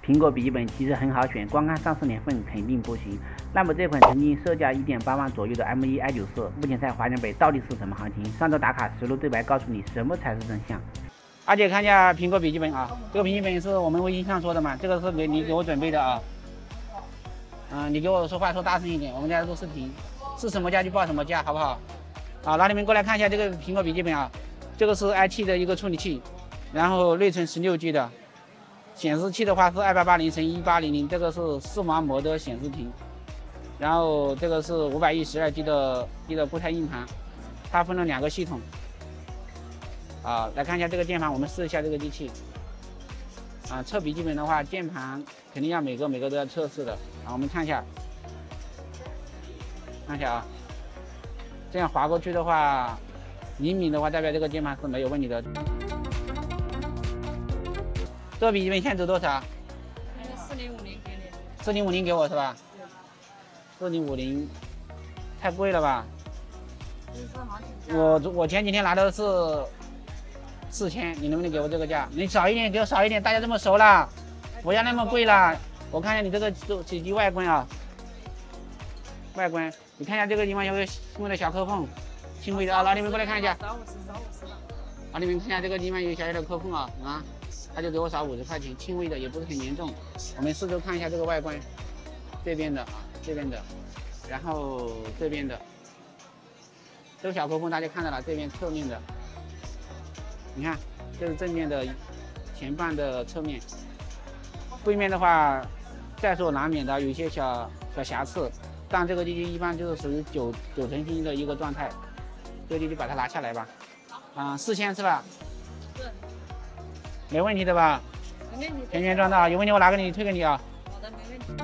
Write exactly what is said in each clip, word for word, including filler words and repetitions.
苹果笔记本其实很好选，光看上市年份肯定不行。那么这款曾经售价一点八万左右的 M 一 I 九四，目前在华强北到底是什么行情？上周打卡实录对白告诉你什么才是真相。二姐看一下苹果笔记本啊，这个笔记本是我们微信上说的嘛，这个是给你给我准备的啊。嗯、呃，你给我说话说大声一点，我们在录视频，是什么价就报什么价，好不好？好，那你们过来看一下这个苹果笔记本啊，这个是 i 七的一个处理器，然后内存十六 G 的。显示器的话是二八八零乘一八零零，这个是视网膜的显示屏，然后这个是五百一十二 G 的 G 的固态硬盘，它分了两个系统。啊，来看一下这个键盘，我们试一下这个机器。啊，测笔记本的话，键盘肯定要每个每个都要测试的。啊，我们看一下，看一下啊，这样划过去的话，厘米的话代表这个键盘是没有问题的。这个笔记本现在值多少？ 那个四零五零给你。 四零五零给我是吧？四零五零太贵了吧？我我前几天拿的是四千，你能不能给我这个价？你少一点，给我少一点，大家这么熟了，不要那么贵了。我看一下你这个手机外观啊，外观，你看一下这个地方有个轻微的小磕碰，轻微的啊，老李们过来看一下。老李们看一下这个地方有小小的磕碰啊啊。他就给我少五十块钱，轻微的，也不是很严重。我们试着看一下这个外观，这边的啊，这边的，然后这边的，这个小磕碰大家看到了，这边侧面的，你看，这是正面的前半的侧面，背面的话在所难免的有一些小小瑕疵，但这个机器一般就是属于九九成新的一个状态，这个机器把它拿下来吧，啊，四千是吧？没问题的吧？ 没问题。 全原装的啊，有问题我拿给你退给你啊。 好的，没问题。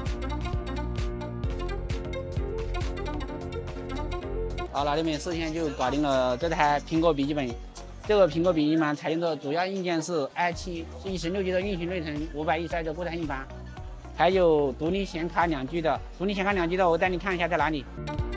好，那里面四天就搞定了这台苹果笔记本。这个苹果笔记本采用的主要硬件是 i 七，是一十六 G 的运行内存，五百一十二的固态硬盘，还有独立显卡两 G 的。独立显卡两 G 的，我带你看一下在哪里。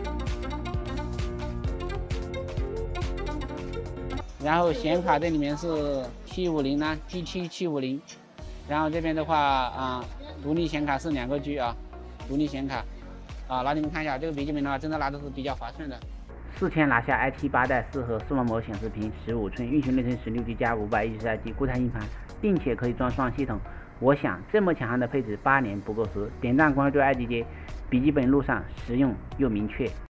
然后显卡这里面是七五零呢 ，G 七 七五零，然后这边的话啊，独立显卡是两个 G 啊，独立显卡啊，那你们看一下这个笔记本的话，真的拿的是比较划算的。四千拿下 i 七八代四核视网膜显示屏，十五寸，运行内存十六 G 加五百一十二 G 固态硬盘，并且可以装双系统。我想这么强悍的配置，八年不够时。点赞关注爱迪姐，笔记本路上实用又明确。